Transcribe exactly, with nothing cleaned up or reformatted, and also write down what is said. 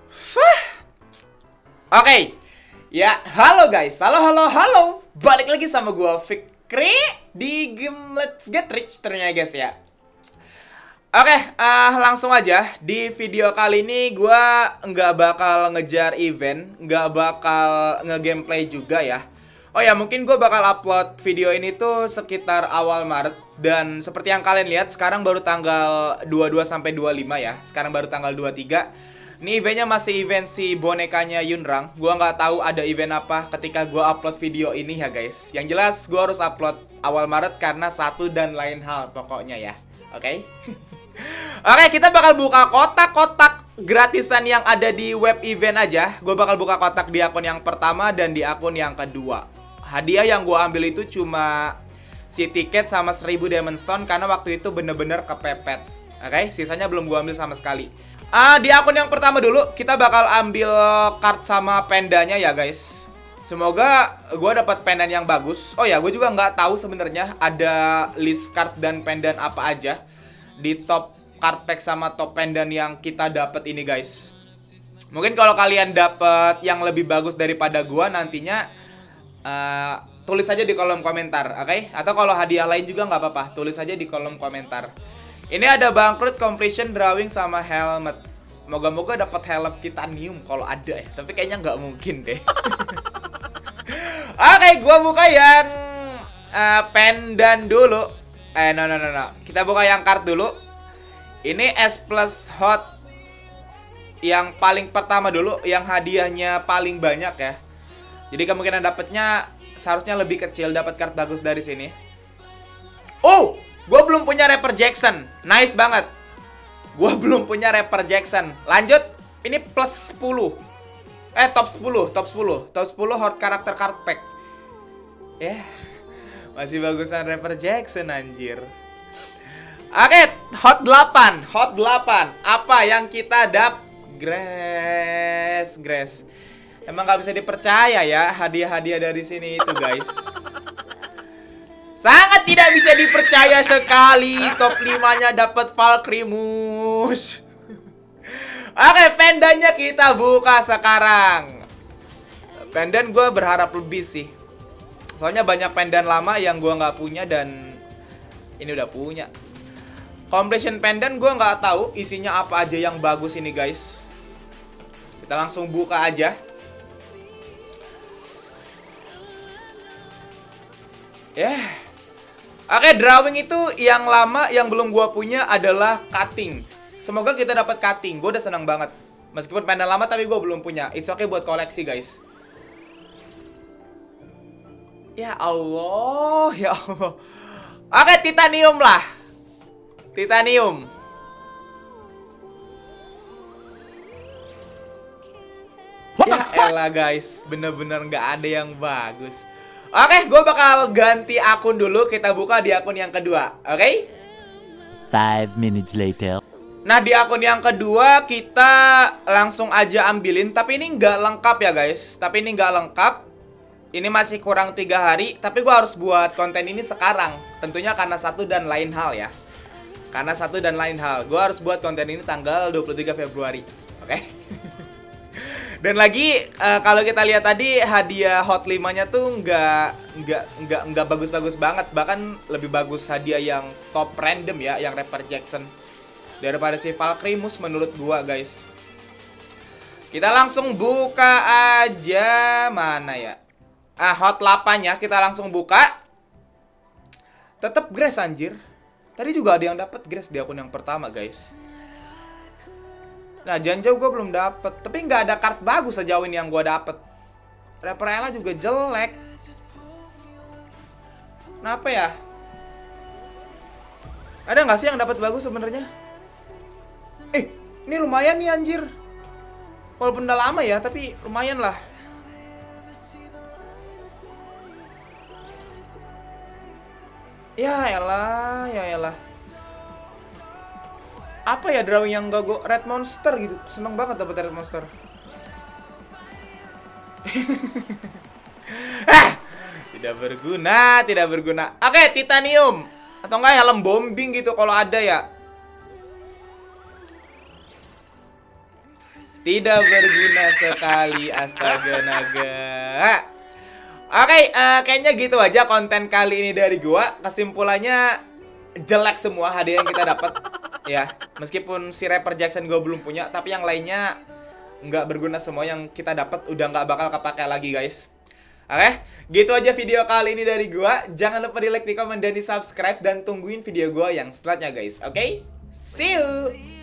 Oke, okay. Ya, halo guys, halo halo halo, balik lagi sama gua Fikri di game Let's Get Rich ternyata guys ya. Oke, okay, uh, langsung aja di video kali ini gua nggak bakal ngejar event, nggak bakal nge-gameplay juga ya. Oh ya, mungkin gue bakal upload video ini tuh sekitar awal Maret. Dan seperti yang kalian lihat, sekarang baru tanggal dua puluh dua sampai dua puluh lima ya. Sekarang baru tanggal dua puluh tiga. Ini eventnya masih event si bonekanya Yunrang. Gua nggak tahu ada event apa ketika gua upload video ini ya guys. Yang jelas gua harus upload awal Maret karena satu dan lain hal pokoknya ya. Oke okay? Oke okay, kita bakal buka kotak-kotak gratisan yang ada di web event aja. Gua bakal buka kotak di akun yang pertama dan di akun yang kedua. Hadiah yang gua ambil itu cuma si tiket sama seribu Diamond Stone karena waktu itu bener-bener kepepet. Oke okay? Sisanya belum gua ambil sama sekali. Uh, di akun yang pertama dulu kita bakal ambil card sama pendanya ya guys. Semoga gue dapat pendan yang bagus. Oh ya, gue juga nggak tahu sebenarnya ada list card dan pendan apa aja di top card pack sama top pendan yang kita dapat ini guys. Mungkin kalau kalian dapat yang lebih bagus daripada gue nantinya uh, tulis aja di kolom komentar, oke? Okay? Atau kalau hadiah lain juga nggak apa-apa, tulis aja di kolom komentar. Ini ada bangkrut, completion, drawing, sama helmet. Moga-moga dapat helm titanium kalau ada ya. Tapi kayaknya nggak mungkin deh. Oke, okay, gua buka yang uh, pendan dulu. Eh, no, no, no, no. Kita buka yang card dulu. Ini S plus hot. Yang paling pertama dulu. Yang hadiahnya paling banyak ya. Jadi kemungkinan dapatnya seharusnya lebih kecil. Dapat card bagus dari sini. Oh! Gue belum punya Rapper Jackson. Nice banget. Gue belum punya Rapper Jackson. Lanjut. Ini plus sepuluh. Eh top sepuluh. Top sepuluh. Top sepuluh hot karakter card pack. Ya yeah. Masih bagusan Rapper Jackson anjir. Oke okay, hot delapan. Hot delapan. Apa yang kita dap? Grass. Grass. Emang gak bisa dipercaya ya hadiah-hadiah dari sini itu guys. Sangat tidak bisa dipercaya sekali. Top lima-nya dapat Valkyrimus. Oke, pendannya kita buka sekarang. Pendan gue berharap lebih sih. Soalnya banyak pendan lama yang gue nggak punya dan ini udah punya. Completion pendan gue nggak tahu isinya apa aja yang bagus ini guys. Kita langsung buka aja. Ya. Yeah. Oke, drawing itu yang lama yang belum gua punya adalah cutting. Semoga kita dapat cutting. Gua udah senang banget. Meskipun pendan lama tapi gua belum punya. It's okay buat koleksi, guys. Ya Allah, ya Allah. Oke, titanium lah. Titanium. Ya elah, guys. Bener-bener nggak ada yang bagus. Oke, gue bakal ganti akun dulu. Kita buka di akun yang kedua. Oke okay? Five minutes later. Nah, di akun yang kedua kita langsung aja ambilin. Tapi ini nggak lengkap ya guys. Tapi ini nggak lengkap. Ini masih kurang tiga hari. Tapi gue harus buat konten ini sekarang. Tentunya karena satu dan lain hal ya. Karena satu dan lain hal. Gue harus buat konten ini tanggal dua puluh tiga Februari. Oke okay? Dan lagi uh, kalau kita lihat tadi hadiah hot lima-nya tuh nggak nggak nggak nggak bagus-bagus banget, bahkan lebih bagus hadiah yang top random ya, yang Rapper Jackson daripada si Valkyrimus menurut gua guys. Kita langsung buka aja, mana ya? Ah, hot delapan ya, kita langsung buka. Tetap grass anjir. Tadi juga ada yang dapat grass di akun yang pertama guys. Nah, janjau gue belum dapet. Tapi nggak ada kart bagus sejauh ini yang gue dapet. Rapper Ella juga jelek. Kenapa ya? Ada nggak sih yang dapat bagus sebenarnya? Eh, ini lumayan nih anjir. Walaupun udah lama ya, tapi lumayan lah. Ya elah, ya elah. Apa ya drawing yang gak gue? Red Monster gitu. Seneng banget dapet Red Monster. Ah, tidak berguna, tidak berguna. Oke, titanium. Atau enggak helm bombing gitu kalau ada ya. Tidak berguna sekali, astaga naga. Oke, uh, kayaknya gitu aja konten kali ini dari gua. Kesimpulannya jelek semua hadiah yang kita dapat. Ya, meskipun si rapper Jackson gua belum punya, tapi yang lainnya nggak berguna semua. Yang kita dapat udah nggak bakal kepake lagi, guys. Oke, gitu aja video kali ini dari gua. Jangan lupa di like, di komen, dan di subscribe. Dan tungguin video gua yang selanjutnya, guys. Oke, see you.